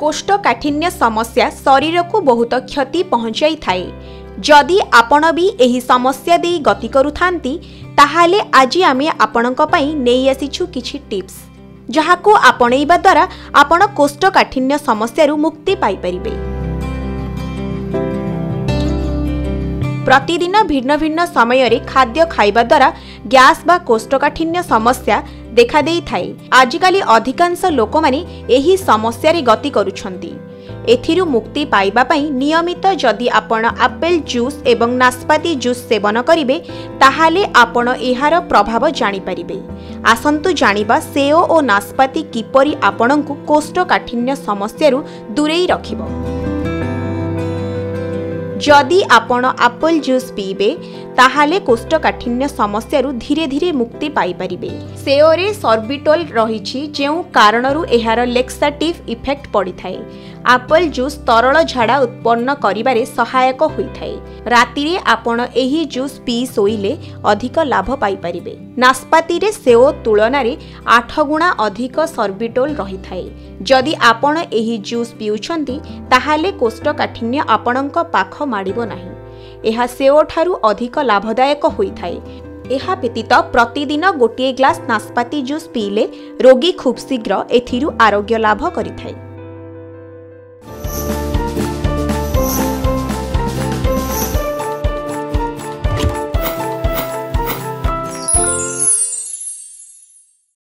कोष्ठकाठिन्य समस्या शरीर को बहुत क्षति पहुंचाई थाए। जदि आपण भी एही समस्या दे गति करुथांती ताहाले आज आमे आपणक पई नेई आसीछु किछि टिप्स जहाको आपणैबा द्वारा आपण कोष्ठकाठिन्य समस्या मुक्ति पाई परिबे। प्रतिदिन भिन्न भिन्न समय रे खाद्य खाइबा द्वारा गैस बा कोष्ठकाठिन्य समस्या देखा देई थाए। आजिकाली अधिकांश लोक माने एही समस्या रे गति करूछंती। एथिरु मुक्ति पाइबा पई नियमित जदि आपण आपेल जूस एवं नास्पाती जूस सेवन करिवे ताहाले आपण एहार प्रभाव जानि परिबे। आसंतु जानिबा सेओ ओ नास्पाती किपरि आपणकु कोष्ठकाठिन्य समस्यारु दूरेई रखिबो। जदि आपण आपेल जूस पीबे ताहाले कोष्ठकाठिन्य समस्यारु धीरे धीरे मुक्ति पाई परिबे। सेओरे सर्बिटोल रहिछि जेउ कारणरु एहार लेक्साटिव इफेक्ट पड़ी थाए। आपेल जूस तरल झाड़ा उत्पन्न करिबारे सहायक होइथाए। रातिरे आपण एही जूस पी सोइले अधिक लाभ पाई परिबे। नास्पाती रे सेओ तुलना रे 8 गुणा अधिक सर्बिटोल रहिथाए। जदि आपण एही जूस पिउछंती ताहाले कोष्ठकाठिन्य आपणक पाख माडिबो नाही। एहा सेओ ठारू अधिक लाभदायक होइथाए। एहा व्यतीत प्रतिदिन गोटे ग्लास नास्पाती जूस पीले रोगी खूब शीघ्र एथिरु आरोग्य लाभ करिथाए।